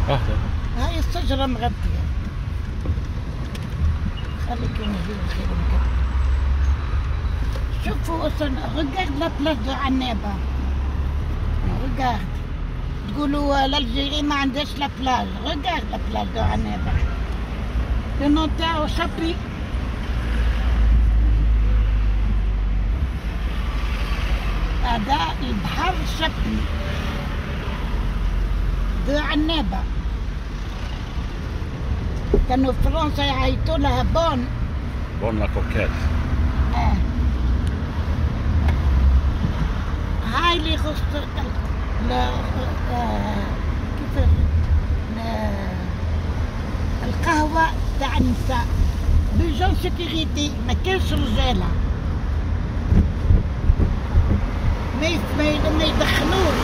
هاي الشجرة مغطية. خليك نجيب خير من كده. شوفوا اصلا regarde la place de Annaba. Regarde. تقولوا الجزائر ما عندهاش لا بلاج. regarde la place de Annaba. النون تاعو شابي. هذا البحر الشابي دو عنابة. كانوا في فرنسا يعيطوا لها بون لا كوكيت. هاي اللي يخص كيف القهوة تاع النساء بجون سيكوريتي، ما كانش رجالة، ما يدخلوش.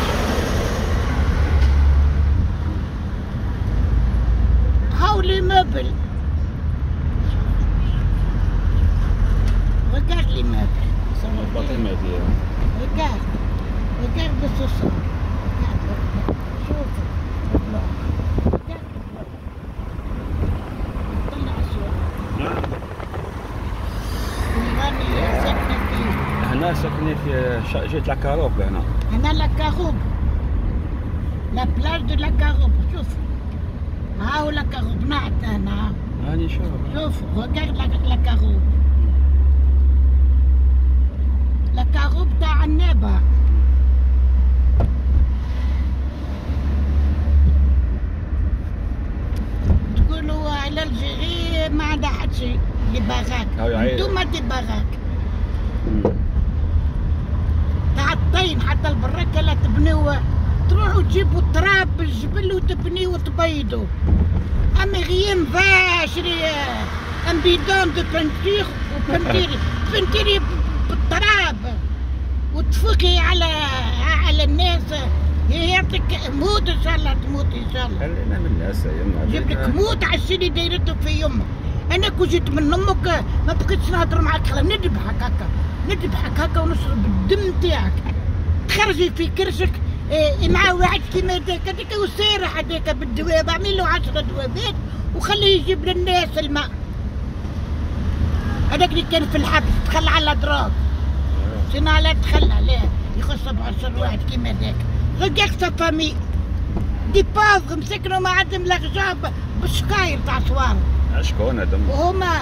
هاو لي موبل. regarde les meubles. regarde le sous-sol. شوف البلوك. regarde البلوك. طلع الصور. هاني ساكنة فيه. هنا ساكنين في جهة لاكاروب. هنا لاكاروب. لا بلاج دو لاكاروب. شوف هاو لاكاروب نعت هنا. هاني شوف regarde لاكاروب. لاكاروب تاع عنابة. تقولوا على الجزائر ما عندها حد شيء. دي باغاك. انتوما دي باغاك. تاع الطين حتى البراكة لا تبنيو، تروحوا تجيبوا التراب بالجبل وتبنيو وتبيضوا. اما غيم فاشري ان بيدون دو بنتير وبنتيري بالتراب وتفكي على الناس. يعطيك موت ان شاء الله، تموت ان شاء الله. خلينا من الناس يا يما. جيب لك موت على الشي اللي دايرته في يمك. انا كون جيت من امك ما بقيتش نهضر معاك، نذبحك هكا ونشرب الدم تاعك. تخرجي في كرشك مع واحد كيما هذاك وسارح هذاك بالدواب. اعمل له 10 دوابات وخليه يجيب للناس الماء. هذاك اللي كان في الحبس تخلى على دراغ. سينا لا تخلى، لا يخص 17 واحد كيما هذاك. رجعت سا فامي دي بافغ مسكنوا ما عندهم لا غجاب بالشكاير تاع صوار. شكون هذم؟ وهما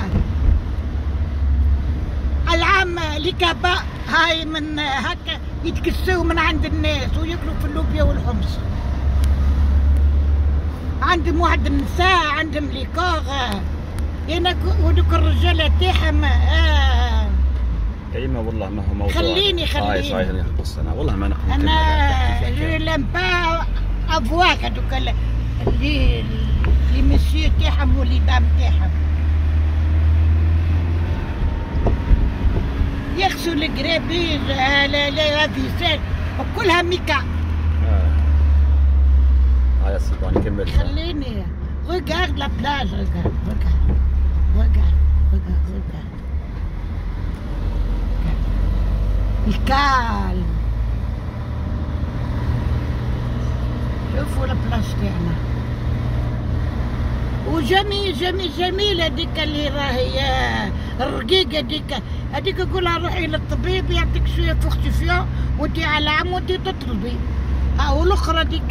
العام اللي كابا هاي من هكا يتكسوا من عند الناس وياكلوا في اللوبيا والحمص. عندهم واحد النساء عندهم ليكور ودوك الرجاله تاعهم. ايما والله ما هو موضوع. خليني صحيح نقص انا والله ما نقدر. انا جو لام با افواك هذوك اللي مسيو تاعهم واللي دام تاعهم يغسلوا القرابيج لا فيساج وكلها ميكا. يا سيدي نكمل. خليني regarde la plage. regarde. الكالم. شوفوا البلاج تاعنا وجميل هذيك اللي راهي الرقيقة هذيك نقولها روحي للطبيب يعطيك شوية فوختيفيون وانتي على عام وانتي تطلبي. والاخرى ديك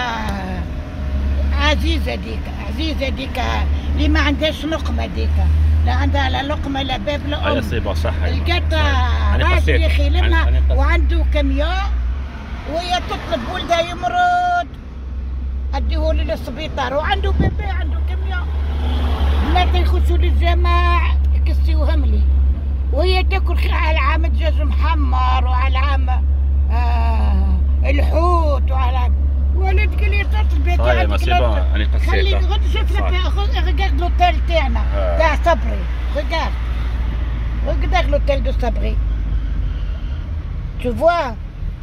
عزيزة ديك اللي ما عندهاش لقمة ديك، لا عندها لا لقمة لا باب لا أم. يصيبها صح. لقيت راجل يخيلمها وعنده كاميون وهي تطلب ولدها يمرض اديهولي للسبيطار وعنده بيبي عنده كاميون. بنات يخشوا للجماع يكسيوهم لي وهي تاكل على عام دجاج محمر وعلى عام الحوت وعلى ولد قال لي تطلبي خليك غد شوف لك ريغارد لوتيل تاعنا تاع صبري. ريغارد لوتيل دو صبري. شوفوا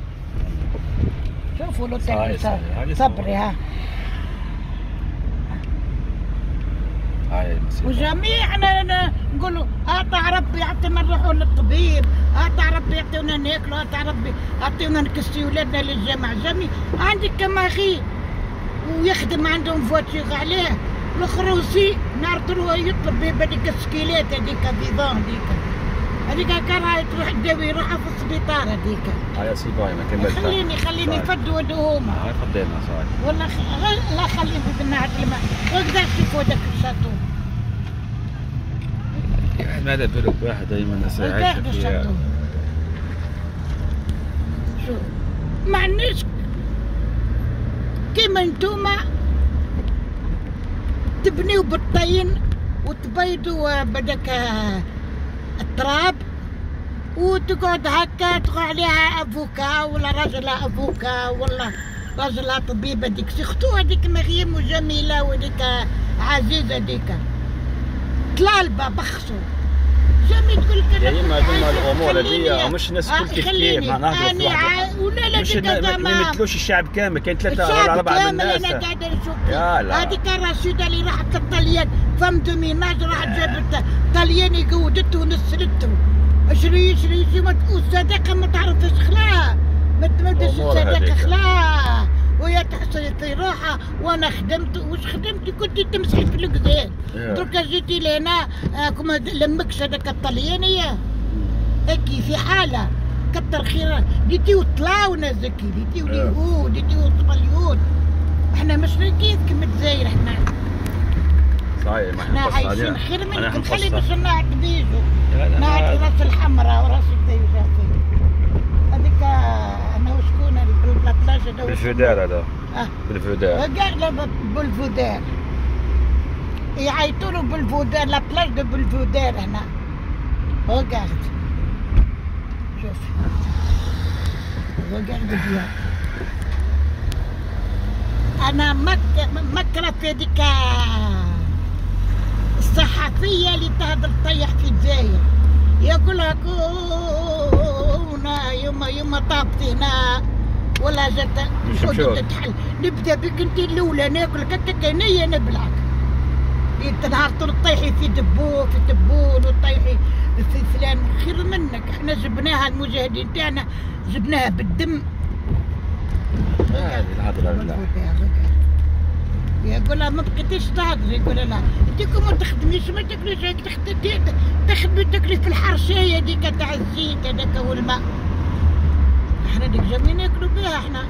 لوتيل دو صبري. ها وجميعنا نقولوا تاع ربي يعطينا نروحوا للطبيب، تاع ربي يعطيونا ناكلوا، تاع ربي يعطيونا نكسي ولادنا للجامع. جميع عندك كما غي ويخدم عندهم فواتير عليه. الاخر روسي نعرضوا يطلب بهذيك السكيلات هذيك بيضون هذيك كان راهي تروح تداوي روحها في السبيطار هذيك. يا سي باي ما كملتها. خليني يفدوا هذوما. هاي فضينا صاحبي. والله لا خليني في النهار الماء. وقداش يفوت داك الشاطو. يعني ماذا بالك واحد دائما عايش فيها. شوف ما عندناش كيما نتوما تبنيو بالطين وتبيضوا بدك التراب وتقعد هكا تقع عليها افوكا ولا راجلها افوكا ولا راجلها طبيبه ديك سيختو هذيك مريم وجميله وهذيك عزيزه ديك طلالبه بخصو جامي تقول لك يا يما هذوما الامور هذيا مش ناس الكل كيف ما نهضروا في واحد ولا لا مش ما يمثلوش الشعب كامل. كاين 3 ولا 4 من الناس. انا قاعده نشوف هذيك الرشيده اللي راحت للطليان فم دوميناج راحت جابت طلياني قودته ونسلته شري والصداقه ما تعرفش خلاها ما تمدش الصداقه خلاها وهي تحصل في روحها. وانا خدمت واش خدمت كنت تمسحي في الكزاد دركا جيتي لهنا كما لمكش هذاك الطليانيه هكي في حاله كتر خيرها ديتيو طلاونا زكي ديتيو اليهود ديتيو الطليون. احنا مش كيما الجزائر احنا صحيح ما احنا عايشين خير منكم. خلي باش نعد بيجو نعد راس الحمراء وراس الديجا هذيك انا وشكون البلاطلاج هذا بالفودار هذا بالفودار كاع بالفودار يعيطوا له بالفودار لا بلاج دو بالفودار هنا. ريغارد شوف ريغارد بيان انا مكره في هذيك الصحفيه اللي تهدر طيح في الجزائر يقول لك يما طابتي هنا ولا جات تتحل نبدا بك انت الاولى ناكلك هكا نيه نبلعك انت نهار تطيحي في تبون وتطيحي في فلان خير منك. احنا جبناها المجاهدين تاعنا جبناها بالدم. هذه الهضره يقول لها ما بقيتيش تهضري يقول لها انت كون ما تخدميش ما تاكليش تخدمي تاكلي في الحرشيه هذيك تاع الزيت هذاك والماء. احنا ديك جامين ناكلو بها احنا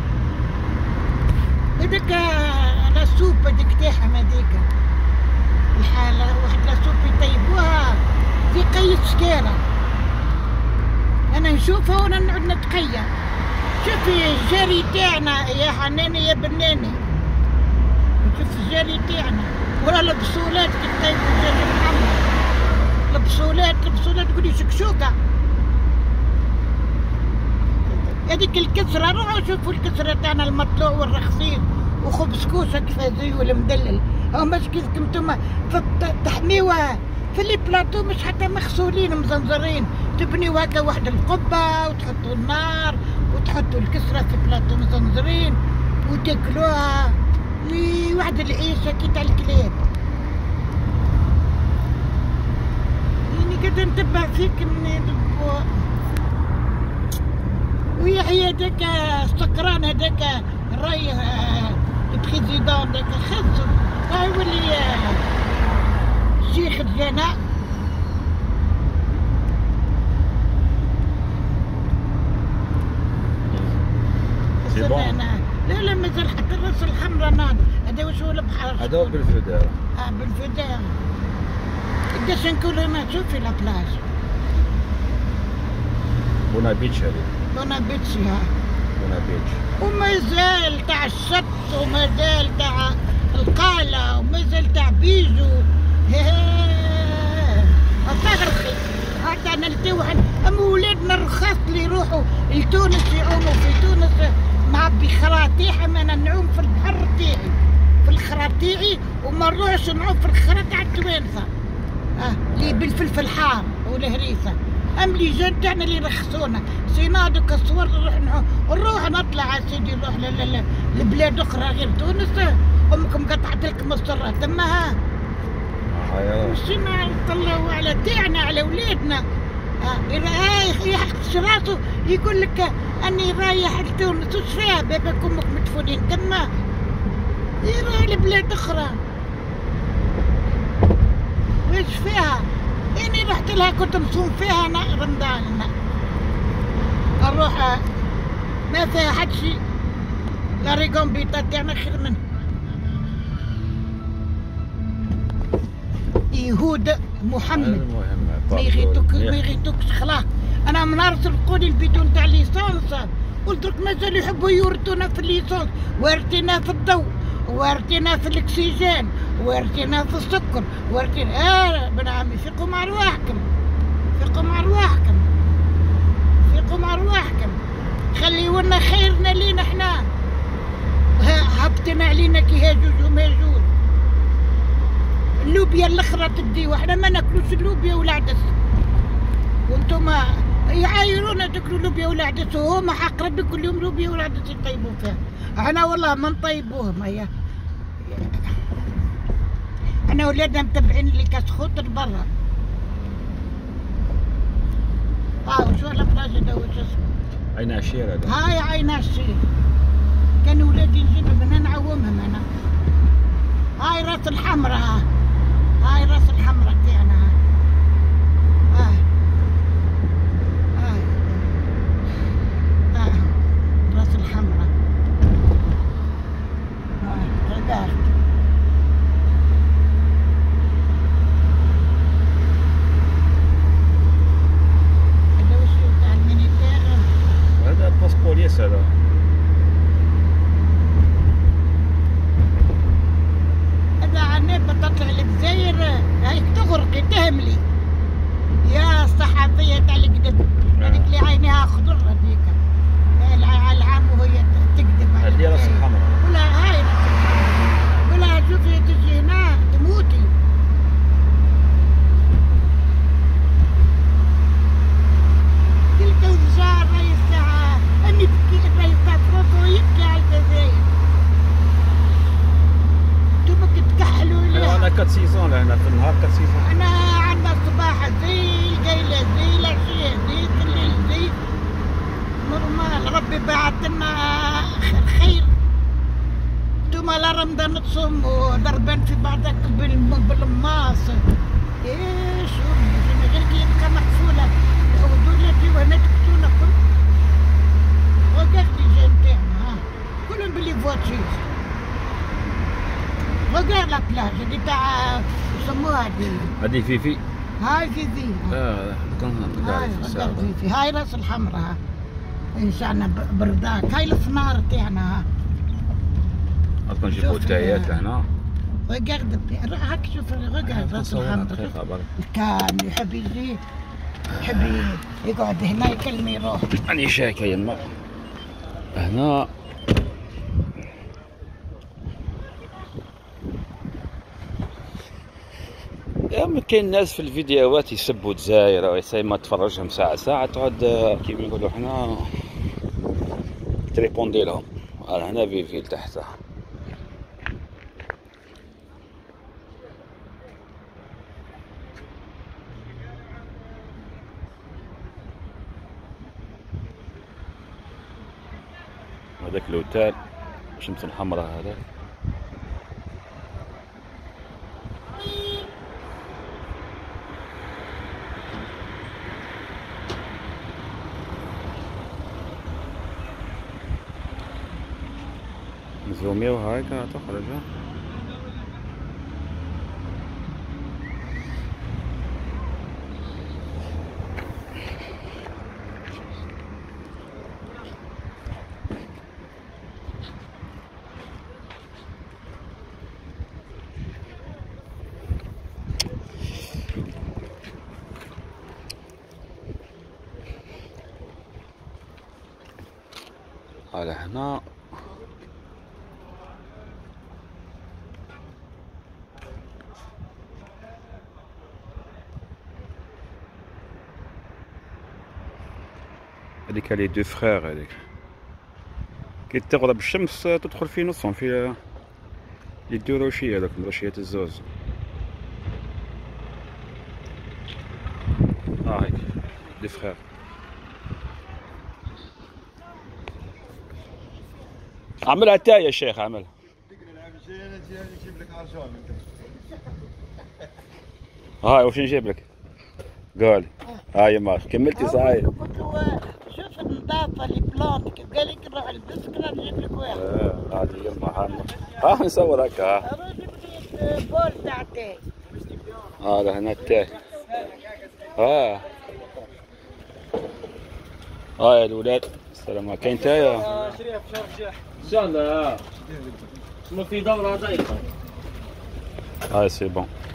هذاك لا سوب هذيك تاعهم هذيك الحاله واحد لا سوب يطيبوها في قية سكيرة انا نشوفها وانا نقعد نتقيا. شوفي الجاري تاعنا يا حناني يا بناني شوف الجاري تاعنا ولا البصولات كي طيبوا الجاري محمد البصولات تقولي شكشوكه هذيك الكسره. روحوا شوفوا الكسره تاعنا المطلوع والرخصين وخبز كوسه كيف زي والمدلل. هو مش كيفكم نتوما تحميوها في لي بلاطو مش حتى مغسولين مزنزرين تبنيو هكا واحد القبه وتحطوا النار وتحطوا الكسره في بلاطو مزنزرين وتاكلوها واحد العيشه كي تاع الكلاب. يعني قاعده نتبع فيك من ويحيى هذاك السكران هذاك الراي البريزيدون هذاك خزو هاي يولي شيخ الجناء. لا مازال حتى الراس الحمراء ناض. هذا واش هو البحر؟ هذا هو بالفودار. بالفودار. قداش نكون انا شوفي لا بلاج. بونا بيتش هذه. بونا بيتش ها. بونا بيتش. ومازال تاع الشط ومازال تاع القالة ومازال تاع بيجو. تغرقي. هكا نلتو اما ولادنا الرخاص اللي يروحوا لتونس يعوموا في تونس مع بخراطيح. انا نعوم في البحر تاعي في الخرا تاعي وما نروحش نعوم في الخرا تاع التوانسه اللي بالفلفل حار والهريسه. ام لي جان تاعنا اللي يرخصونا سينا دوك الصور نروح نطلع سيدي نروح لبلاد اخرى غير تونس. امكم قطعت لكم السره تمها وشنا نطلعوا على تاعنا على ولادنا. يحقش راسو يقول لك اني رايح لتونس وش فيها باباك امك مدفونين تما يروح لبلاد اخرى. ويش فيها؟ اني رحت لها كنت مصوم فيها انا رمضان. نروح ما فيها حد شي، لا ريقوم بيطات تاعنا خير منه. يهود محمد ما يغيتوكش خلاص. انا من نهار سرقوني البيدون تاع ليسونس قلت لك مازالوا يحبوا يورثونا في الليسونس، ورثينا في الضوء، ورثينا في الاكسجين، ورثينا في السكر، ورثينا. بن عمي فيقوا مع رواحكم، فيقوا مع رواحكم، فيقوا مع رواحكم، خليونا خيرنا لينا احنا. هبطنا علينا كي هاجوج وماجوج. اللوبيا الاخرى تديو، احنا ما ناكلوش اللوبيا والعدس، وانتم يعايرونا تاكلوا لوبيا والعدس، وهما حق ربي كل يوم لوبيا والعدس يطيبوا فيها. احنا والله ما نطيبوهم. هيا احنا ولادنا متبعين اللي كاس خضر برا. وشو البلاصه دا واش اسمه؟ عين عشير هذا. هاي عين عشير. كانوا ولادي نجيبهم انا نعومهم انا. هاي راس الحمراء، هاي راس الحمراء تاعنا. راس الحمراء. رجعت. هذا وش تاع المينيتير؟ هذا الباسبوريس هذا. تطلع للجزائر هيك تغرقي تهملي يا الصحفيه تاع الكذب هذيك اللي عينيها خضر هذيك العام وهي تكذب على هذه راس الحمراء. ولا هاي ولا شوفي تجي هنا تموتي. قلت وجا الرئيس تاع امي بكي، الرئيس تاع فرنسا يبكي على الجزائر. انا 4 سيزون هنا في النهار 4 سيزون. انا عندنا الصباح زي القيله زي العشيه زي الليل زي نورمال. ربي بعث لنا خير. انتوما لا رمضان تصوموا ضربان في بعضك بالماس. ايش من غير كي يبقى مقفوله ودولتي وهنا تقتلونا كل. وقف لي جاي نتاعنا كلهم بلي فواتشير. وقال لا بلاج اللي تاع يسموها هذه فيفي. هاي فيفي. فيفي. هاي راس الحمراء انشانا برداك. هاي الفنار تاعنا. اصلا نجيبو التايات لهنا. وقعد هاك شوف وقعد راس الحمراء. كان يحب يجي يحب يقعد هنا يكلم يروح. راني شاكي يما هنا. يا كاين ناس في الفيديوهات يسبوا الجزائر ويساي ما تفرجهم ساعة ساعة تعود كيما نقولوا حنا تريبوندي لهم. هنا فيفي لتحت. هذاك الاوتيل شمس الحمراء هذا. نزوميو هايك تخرج. على هنا هذيك لي دو فخير. هذيك كي تغرب الشمس تدخل في نصهم في لي دو روشيه. هذوك روشيات الزوز. هيك دو فخير. عملها تا يا شيخ عملها. نجيب لك ارجون هاي واش نجيب لك؟ قال هاي ماشي كملتي صحيح. قلت له شوف النظافه لي بلانت قال لك نروح للبسكره نجيب لك واحد. هذه يما ها نصور هكا. روح جيب لي بول تاع التاي. هذا هنا التاي. هاي الولاد السلام كاين تاي. شريها في شهر الجاح ان شاء الله. ما في دوره ضيقه. هاي سي بون.